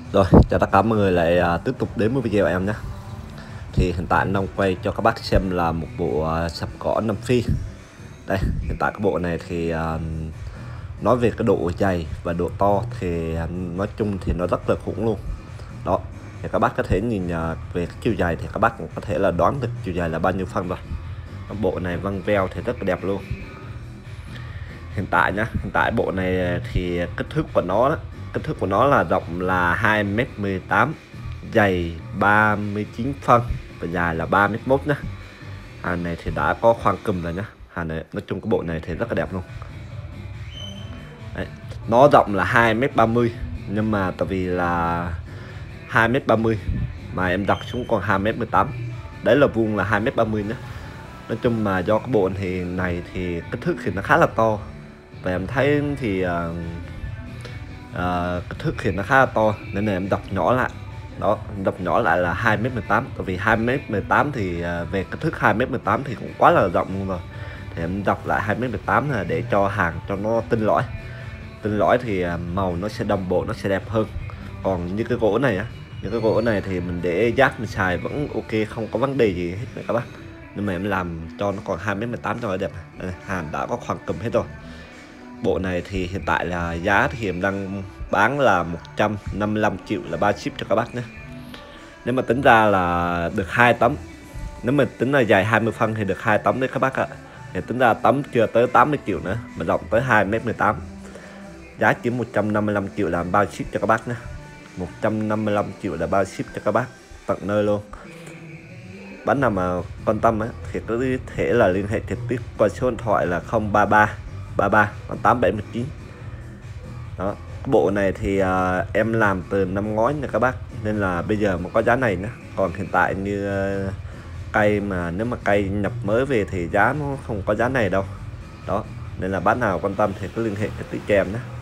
Rồi, chào tất cả mọi người lại tiếp tục đến với video em nhé. Thì hiện tại anh đang quay cho các bác xem là một bộ sập cỏ Nam Phi. Đây, hiện tại cái bộ này thì nói về cái độ dày và độ to thì nói chung thì nó rất là khủng luôn. Đó, thì các bác có thể nhìn về cái chiều dài thì các bác cũng có thể là đoán được chiều dài là bao nhiêu phân rồi. Bộ này vân veo thì rất là đẹp luôn. Hiện tại nhá, hiện tại bộ này thì kích thước của nó là rộng là 2m18, dày 39 phân và dài là 3m1 nhá. Hàng này thì đã có khoang cùm rồi nhá. Hàng này nói chung cái bộ này thì rất là đẹp luôn. Đấy, nó rộng là 2m30 nhưng mà tại vì là 2m30 mà em đặt xuống còn 2m18. Đấy là vuông là 2m30 nhá. Nói chung mà do cái bộ này thì kích thước thì nó khá là to và em thấy thì kích thước thì nó khá là to nên là em đọc nhỏ lại. Đó, đọc nhỏ lại là 2m18, tại vì 2m18 thì về kích thước 2m18 thì cũng quá là rộng luôn rồi, thì em đọc lại 2m18 là để cho hàng cho nó tinh lõi thì màu nó sẽ đồng bộ, nó sẽ đẹp hơn. Còn như cái gỗ này á, những cái gỗ này thì mình để giác mình xài vẫn ok, không có vấn đề gì hết này các bác. Nhưng mà em làm cho nó còn 2m18 cho nó đẹp. Hàng đã có khoảng cầm hết rồi. Bộ này thì hiện tại là giá thì em đang bán là 155 triệu là 3 ship cho các bác nhé. Nếu mà tính ra là được 2 tấm, nếu mà tính là dài 20 phân thì được 2 tấm đấy các bác ạ. Thì tính ra tấm chưa tới 80 triệu nữa mà rộng tới 2m18. Giá chỉ 155 triệu là 3 ship cho các bác nhé. 155 triệu là 3 ship cho các bác tận nơi luôn. Bánh nào mà quan tâm á thì có thể là liên hệ trực tiếp qua số điện thoại là 033 33 8719. Đó, bộ này thì em làm từ năm ngoái nha các bác, nên là bây giờ mà có giá này nữa. Còn hiện tại như cây mà nếu mà cây nhập mới về thì giá nó không có giá này đâu. Đó, nên là bác nào quan tâm thì cứ liên hệ trực tiếp cho em nhé.